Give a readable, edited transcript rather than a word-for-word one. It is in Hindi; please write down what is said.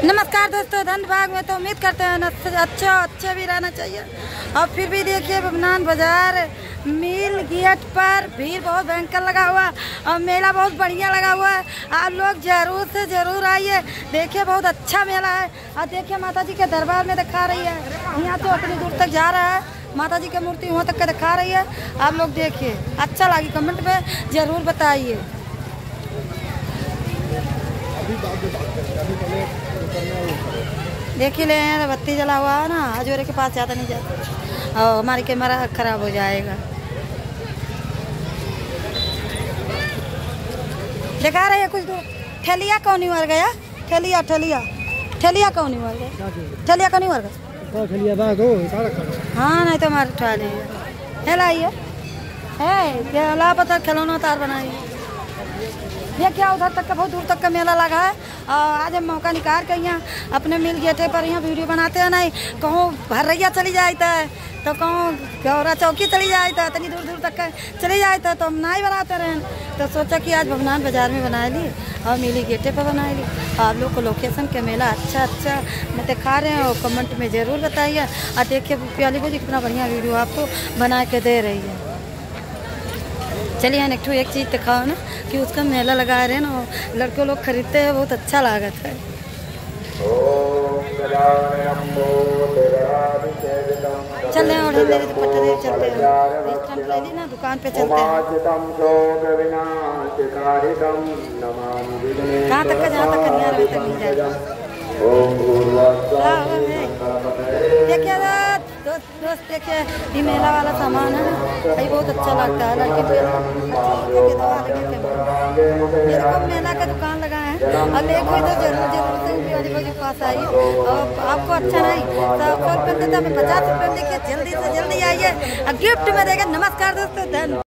नमस्कार दोस्तों, धन भाग में तो उम्मीद करते हैं अच्छा भी रहना चाहिए। और फिर भी देखिए बबनान बाजार मिल गेट पर भीड़ बहुत भयंकर लगा हुआ और मेला बहुत बढ़िया लगा हुआ है। आप लोग जरूर से जरूर आइए, देखिए बहुत अच्छा मेला है। और देखिए माता जी के दरबार में दिखा रही है, यहाँ से उतनी दूर तक जा रहा है, माता जी की मूर्ति वहाँ तक का दिखा रही है। आप लोग देखिए, अच्छा लगी कमेंट में ज़रूर बताइए। देखिए ले बत्ती जला हुआ है ना, हजूरे के पास ज़्यादा नहीं जाता और हमारी कैमरा खराब हो जाएगा। दिखा रही है कुछ दूर। ठेलिया कौन नहीं मर गया? ठेलिया कौन नहीं मर गया? ठेलिया कौन नहीं मर गया? हाँ नहीं तो हमारे उठा लीजिए। लाइए है क्या लापता खिलौना तार बनाइए। ये क्या उधर तक का बहुत दूर तक का मेला लगा है। आज हम मौका निकाल कर यहाँ अपने मिल गेटे पर यहाँ वीडियो बनाते हैं। नहीं कहूँ भरैया चली जाता है तो कहूँ गौरा चौकी चली जाता है, इतनी दूर दूर तक का चली जाता है तो हम नहीं बनाते रहें। तो सोचा कि आज बबनान बाजार में बना ली और मिली गेटे पर बना ली। आप लोग को लोकेशन के मेला अच्छा मैं दिखा रहे हैं और कमेंट में ज़रूर बताइए। और देखिए प्याली बोली कितना बढ़िया वीडियो आपको बना के दे रही है। चलिए एक चीज़ दिखाओ ना कि उसका मेला लगा रहे हैं ना, लड़के लोग खरीदते हैं, बहुत अच्छा लागत है। चल रहे हैं पट्टे चलते हैं ना, दुकान पे चलते हैं। कहाँ तक का जहाँ तक नहीं तक मिल जाएगा। देखिए दोस्त देखिए ये मेला वाला सामान है, ये बहुत अच्छा लगता है। लड़की ये देखो मेला का दुकान लगा है और ले कोई तो जरूर से के पास आइए। और आपको अच्छा नहीं तो 100 रुपये देता, हमें 50 रुपये देखिए। जल्दी से जल्दी आइए और गिफ्ट में देगा। नमस्कार दोस्तों, धन।